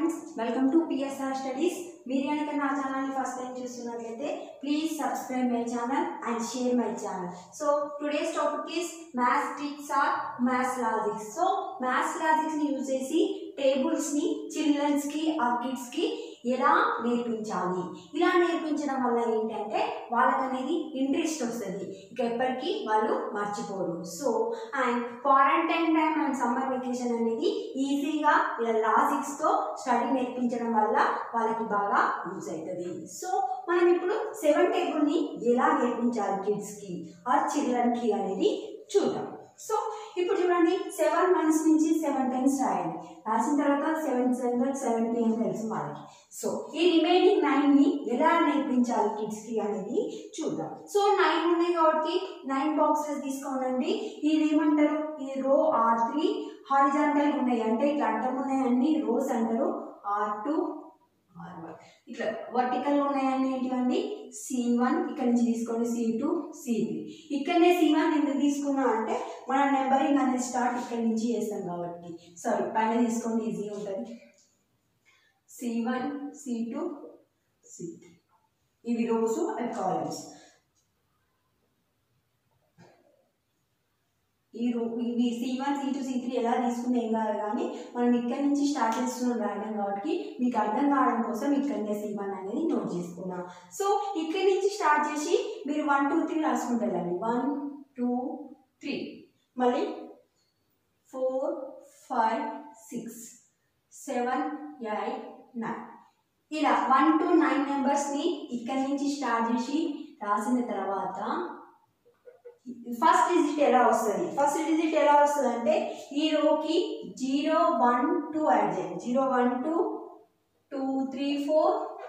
Friends, welcome to PSR studies. మీరు కనుక నా ఛానల్ని ఫస్ట్ టైం చూస్తున్నట్లయితే please subscribe my channel and share my channel. So today's topic is maths tricks or maths logics. సో మ్యాథ్స్ లాజిక్స్ని యూజ్ చేసి టేబుల్స్ని చిల్డ్రన్స్కి ఆర్ కిడ్స్కి ఎలా నేర్పించాలి. ఇలా నేర్పించడం వల్ల ఏంటంటే వాళ్ళకనేది ఇంట్రెస్ట్ వస్తుంది, ఇక ఎప్పటికీ వాళ్ళు మర్చిపోరు. So and quarantine time and summer vacation అనేది ఈజీగా ఇలా లాజిక్స్తో స్టడీ నేర్పించడం వల్ల వాళ్ళకి బాగా యూజ్ అవుతుంది. సో మనం ఇప్పుడు 7 టేబుల్ని ఎలా నేర్పించాలి కిడ్స్కి ఆర్ చిల్డ్రన్కి అనేది చూద్దాం. సో ఇప్పుడు చూడండి, 7 months నుంచి 7 times రాయండి. రాసిన తర్వాత 7 7 70 అని తెలుసు వాళ్ళకి. సో ఈ రిమైనింగ్ 9ని ఎలా నేర్పించాలి కిడ్స్కి అనేది చూద్దాం. సో 9 ఉన్నాయి కాబట్టి 9 బాక్సెస్ తీసుకోనండి. ఇది ఏమంటారు, ఈ రో R3 హారిజాంటల్ ఉన్నాయి, అంటే ఇట్లా అడ్డం ఉన్నాయన్నీ రోస్ అంటారు. R2 R1 ఇట్లా వర్టికల్ ఉన్నాయన్నీ ఏంటివండి C1, ఇక్కడ నుంచి తీసుకోండి C2 C3. ఇక్కడనే C1 ఎందుకు తీసుకున్నా అంటే మన నెంబరింగ్ అనేది స్టార్ట్ ఇక్కడ నుంచి చేస్తాం కాబట్టి. సారీ, పైన తీసుకోండి, ఈజీగా ఉంటుంది. C1 C2 C3 ఇవి రోస్, అవి కాలమ్స్. ఇవి C1 C2 C3 ఎలా తీసుకుంటే ఏం కాదు, కానీ మనం ఇక్కడ నుంచి స్టార్ట్ చేస్తున్నాం రాయడం కాబట్టి మీకు అర్థం కావడం కోసం ఇక్కడనే C1 అనేది నోట్ చేసుకున్నాం. సో ఇక్కడ నుంచి స్టార్ట్ చేసి మీరు 1 2 3 రాసుకుంటారండి. 1 2 3, మళ్ళీ 4 5 6 7 8 9 ఇలా 1 to 9 నెంబర్స్ని ఇక్కడ నుంచి స్టార్ట్ చేసి రాసిన తర్వాత ఫస్ట్ డిజిట్ ఎలా వస్తుంది? ఫస్ట్ డిజిట్ ఎలా వస్తుంది అంటే ఈ రోకి 0 1 2 యాడ్ చేయండి. 0 1 2 2 3 4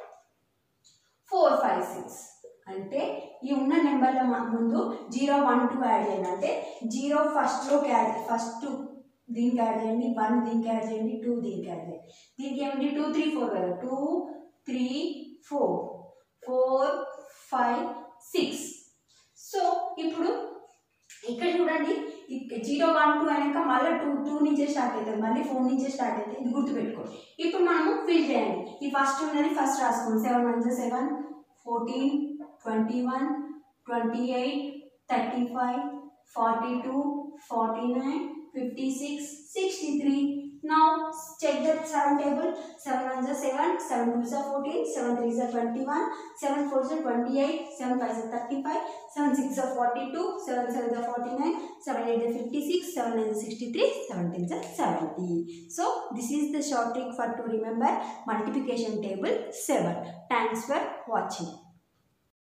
4 5 6 అంటే ఈ ఉన్న నెంబర్ల ముందు 0 1 2 యాడ్ చేయండి. అంటే 0 ఫస్ట్ రోకి ఫస్ట్ దీనికి యాడ్ చేయండి, 1 దీనికి యాడ్ చేయండి, 2 దీనికి యాడ్ చేయండి. దీనికి ఏమిటి 2 3 4 కదా, 2 3 4 4 5 6. సో ఇప్పుడు ఇక్కడ చూడండి, 0 1 2 అయినాక మళ్ళీ 2 నుంచే స్టార్ట్ అవుతుంది, మళ్ళీ 4 నుంచే స్టార్ట్ అవుతుంది. ఇది గుర్తుపెట్టుకోండి. ఇప్పుడు మనము ఫిల్ చేయండి. ఈ ఫస్ట్ ఉన్నది ఫస్ట్ రాసుకోండి. 7 1 7 14 21 28 35 42 49 56 63. Now check that 7 table. 7 1 7 7 2 14 7 3 21 7 4 28 7 5 35 7 6 42 7 7 49 7 8 56 7 9 63 7 10 70. So this is the short trick for to remember multiplication table 7. Thanks for watching.